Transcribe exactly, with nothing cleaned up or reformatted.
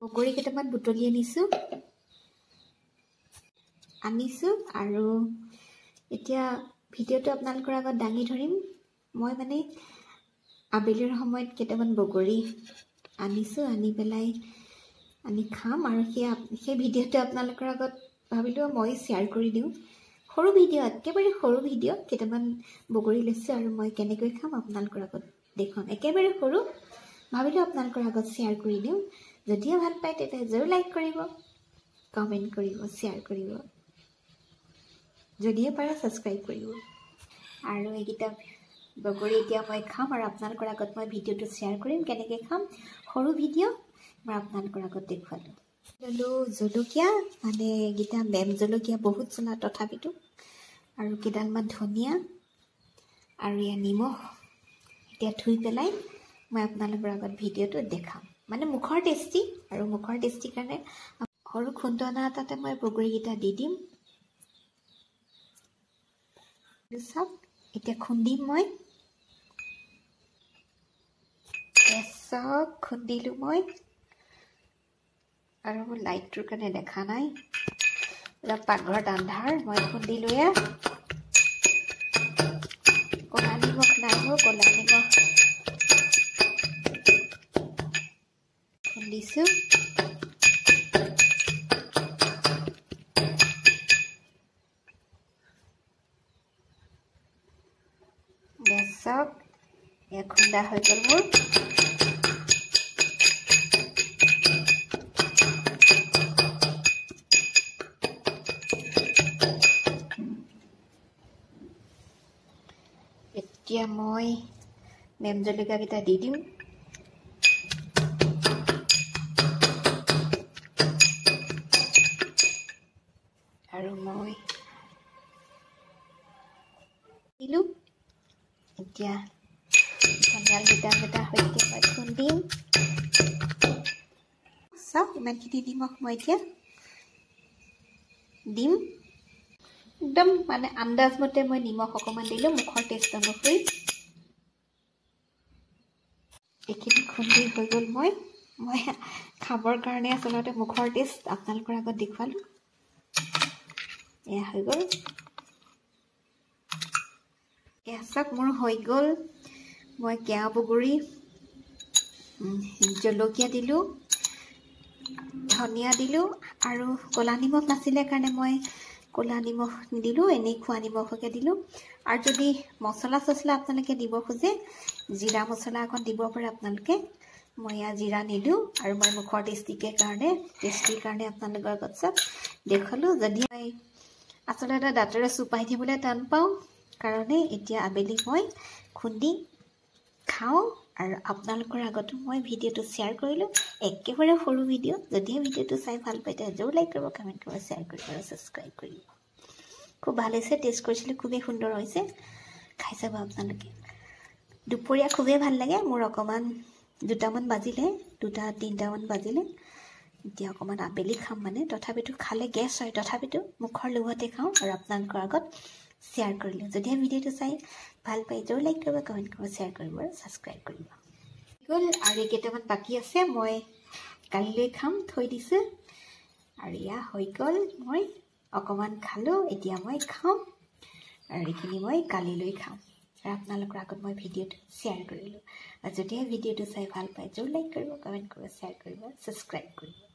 বগৰী কেইটামান বুটলি আনিছোঁ আনিছোঁ আৰু এতিয়া ভিডিঅ'টো আপোনালোকৰ আগত দাঙি ধৰিম মই মানে আবেলিৰ সময়ত কেইটামান বগৰী আনিছোঁ আনি পেলাই আমি খাম আৰু সেই সেই ভিডিঅ'টো আপোনালোকৰ আগত ভাবিলোঁ মই শ্বেয়াৰ কৰি দিওঁ সৰু ভিডিঅ' একেবাৰে সৰু ভিডিঅ' কেইটামান বগৰী লৈছোঁ আৰু মই কেনেকৈ খাম আপোনালোকৰ আগত দেখুৱাম একেবাৰে সৰু ভাবিলোঁ আপোনালোকৰ আগত শ্বেয়াৰ কৰি দিওঁ যদিহে ভাল পায় তেতিয়া জৰুৰ লাইক কৰিব কমেণ্ট কৰিব শ্বেয়াৰ কৰিব যদিহে পাৰে ছাবস্ক্ৰাইব কৰিব আৰু এইকেইটা বগৰী এতিয়া মই খাম আৰু আপোনালোকৰ আগত মই ভিডিঅ'টো শ্বেয়াৰ কৰিম কেনেকৈ খাম সৰু ভিডিঅ' মই আপোনালোকৰ আগত দেখুৱালোঁ ললোঁ জলকীয়া মানে এইকেইটা মেম জলকীয়া বহুত জ্বলা তথাপিতো আৰু কেইডালমান ধনিয়া আৰু ইয়াৰ নিমখ এতিয়া ধুই পেলাই মই আপোনালোকৰ আগত ভিডিঅ'টো দেখাম মানে মুখৰ টেষ্টি আৰু মুখৰ টেষ্টি কাৰণে সৰু খুন্দনা এটাতে মই বগৰীকেইটা দি দিম চাওক এতিয়া খুন্দিম মই চব খুন্দিলোঁ মই আৰু লাইটটোৰ কাৰণে দেখা নাই অলপ পাকঘৰত আন্ধাৰ মই খুন্দিলোঁ এয়া ক'লা নিমখ নাই মোৰ ক'লা নিমখ খুন্দিছোঁ চব এয়া খুন্দা হৈ গ'ল মোৰ এতিয়া মই মেম জলকীয়াকেইটা দি দিম আৰু মই দিলোঁ এতিয়া ধনিয়াল গোটা গোটা সৈতে মই খুন্দিম চাওক ইমানখিনি নিমখ মই এতিয়া দিম একদম মানে আন্দাজ মতে মই নিমখ অকণমান দিলোঁ মুখৰ টেষ্ট অনুসৰি এইখিনি খুন্দি হৈ গ'ল মই মই খাবৰ কাৰণে আচলতে মুখৰ টেষ্ট আপোনালোকৰ আগত দেখুৱালোঁ এয়া হৈ গ'ল এয়া চাওক মোৰ হৈ গ'ল মই কেয়া বগৰী জলকীয়া দিলোঁ ধনিয়া দিলোঁ আৰু ক'লা নিমখ নাছিলে কাৰণে মই ক'লা নিমখ নিদিলোঁ এনেই খোৱা নিমখকে দিলোঁ আৰু যদি মছলা চছলা আপোনালোকে দিব খোজে জিৰা মছলা অকণ দিব পাৰে আপোনালোকে মই ইয়াত জিৰা নিদিওঁ আৰু মই মুখৰ টেষ্টিকে কাৰণে টেষ্টিৰ কাৰণে আপোনালোকৰ আগত চব দেখুৱালোঁ যদি মই আচলতে দাঁতেৰে চুপাই দিবলৈ টান পাওঁ কাৰণে এতিয়া আবেলি মই খুন্দি খাওঁ আৰু আপোনালোকৰ আগতো মই ভিডিঅ'টো শ্বেয়াৰ কৰিলোঁ একেবাৰে সৰু ভিডিঅ' যদিহে ভিডিঅ'টো চাই ভাল পায় তেতিয়া জৰুৰ লাইক কৰিব কমেণ্ট কৰিব শ্বেয়াৰ কৰিব আৰু ছাবস্ক্ৰাইব কৰিব খুব ভাল হৈছে টেষ্ট কৰিছিলোঁ খুবেই সুন্দৰ হৈছে খাই চাব আপোনালোকে দুপৰীয়া খুবেই ভাল লাগে মোৰ অকণমান দুটামান বাজিলে দুটা তিনিটামান বাজিলে এতিয়া অকণমান আবেলি খাম মানে তথাপিতো খালে গেছ হয় তথাপিতো মুখৰ লোভতে খাওঁ আৰু আপোনালোকৰ আগত শ্বেয়াৰ কৰিলোঁ যদিহে ভিডিঅ'টো চাই ভাল পায় জৰুৰ লাইক কৰিব কমেণ্ট কৰিব শ্বেয়াৰ কৰিব আৰু ছাবস্ক্ৰাইব কৰিব গ'ল আৰু কেইটামান বাকী আছে মই কালিলৈ খাম থৈ দিছোঁ আৰু এয়া হৈ গ'ল মই অকণমান খালোঁ এতিয়া মই খাম আৰু এইখিনি মই কালিলৈ খাম আৰু আপোনালোকৰ আগত মই ভিডিঅ'টো শ্বেয়াৰ কৰিলোঁ আৰু যদিহে ভিডিঅ'টো চাই ভাল পায় জৰুৰ লাইক কৰিব কমেণ্ট কৰিব শ্বেয়াৰ কৰিব ছাবস্ক্ৰাইব কৰিব